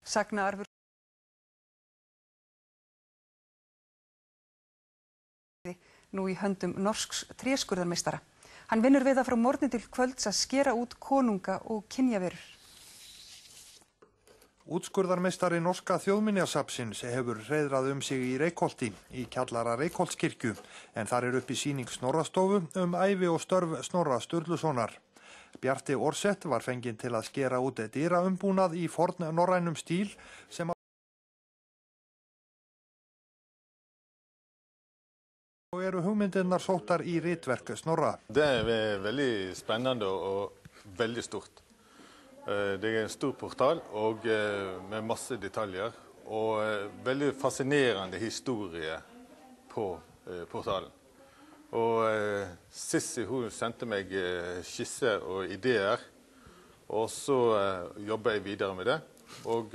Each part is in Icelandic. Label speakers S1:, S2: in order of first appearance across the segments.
S1: Sagnaarfur nú í höndum norsks tréskurðarmeistara. Hann vinnur við það frá morgni til kvölds að skera út konunga og kynjaverur.
S2: Útskurðarmeistari norska þjóðminjasafnsins hefur hreiðrað sig í Reykholti, í kjallara Reykholtskirkju, en þar uppi sýning Snorrastofu ævi og störf Snorra Sturlusonar. Bjarti Orsett var fenginn til að skera út dyraumbúnað í fornnorrænum stíl sem og eru hugmyndirnar sóttar í ritverk Snorra.
S3: Det veldig spennende og veldig stort. Det en stor portal og med masse detaljer og veldig fascinerende historie på portalen. Og Sissi hun sendte meg skisser og ideer, og så jobber jeg videre med det. Og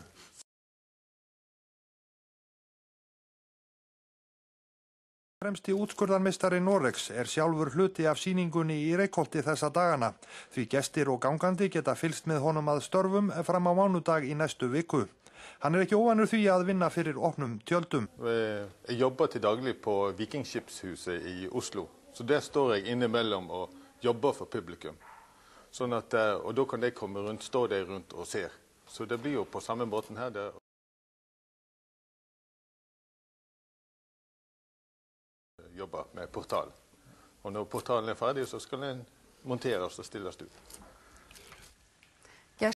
S2: Fremsti útskurðarmeistari Noregs sjálfur hluti af sýningunni í Reykholti þessa dagana, því gestir og gangandi geta fylgst með honum að störfum fram á mánudag í næstu viku. Hann ekki óvanur því að vinna fyrir opnum tjöldum.
S3: Jeg jobber til daglig på Vikingskipshuset i Oslo, så der står jeg innimellom og jobber for publikum. Sånn at, og da kan de komme rundt, stå der rundt og ser. Så det blir jo på samme måten her. Jobber med portalen. Og når portalen ferdig, så skal den monteres og stilles ut.